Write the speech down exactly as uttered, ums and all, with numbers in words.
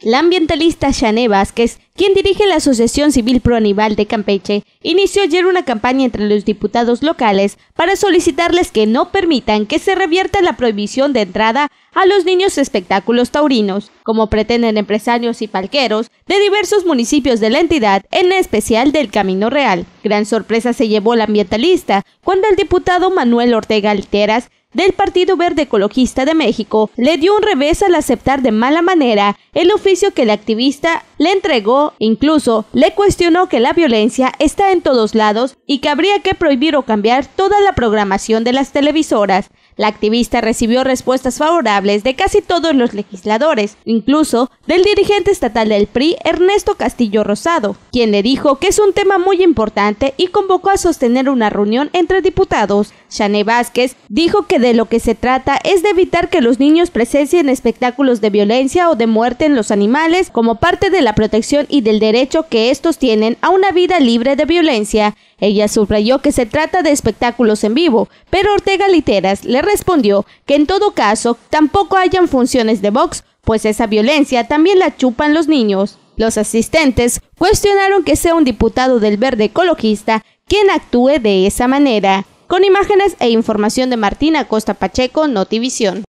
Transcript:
La ambientalista Xané Vázquez, quien dirige la Asociación Civil Pro Animal de Campeche, inició ayer una campaña entre los diputados locales para solicitarles que no permitan que se revierta la prohibición de entrada a los niños espectáculos taurinos, como pretenden empresarios y palqueros de diversos municipios de la entidad, en especial del Camino Real. Gran sorpresa se llevó la ambientalista cuando el diputado Manuel Ortega Literas, del Partido Verde Ecologista de México, le dio un revés al aceptar de mala manera el oficio que el activista le entregó. Incluso le cuestionó que la violencia está en todos lados y que habría que prohibir o cambiar toda la programación de las televisoras. La activista recibió respuestas favorables de casi todos los legisladores, incluso del dirigente estatal del P R I, Ernesto Castillo Rosado, quien le dijo que es un tema muy importante y convocó a sostener una reunión entre diputados. Xané Vázquez dijo que de lo que se trata es de evitar que los niños presencien espectáculos de violencia o de muerte en los animales como parte de la protección y del derecho que estos tienen a una vida libre de violencia. Ella subrayó que se trata de espectáculos en vivo, pero Ortega Literas le respondió que en todo caso tampoco hayan funciones de box, pues esa violencia también la chupan los niños. Los asistentes cuestionaron que sea un diputado del Verde Ecologista quien actúe de esa manera. Con imágenes e información de Martín Acosta Pacheco, Notivisión.